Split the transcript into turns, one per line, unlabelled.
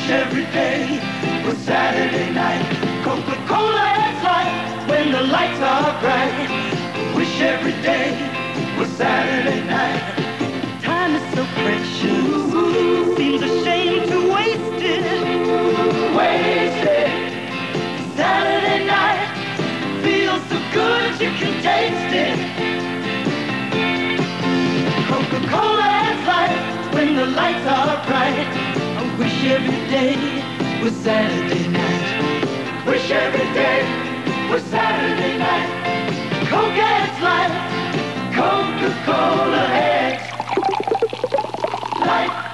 every day was Saturday night. Coca-Cola adds life when the lights are bright. Wish every day was Saturday night. Time is so precious, seems a shame to waste it. Waste it. Saturday night feels so good you can taste it. Coca-Cola adds life when the lights are bright. I wish every day was Saturday night. Wish every day was Saturday night. Coke adds life. Coca-Cola adds life.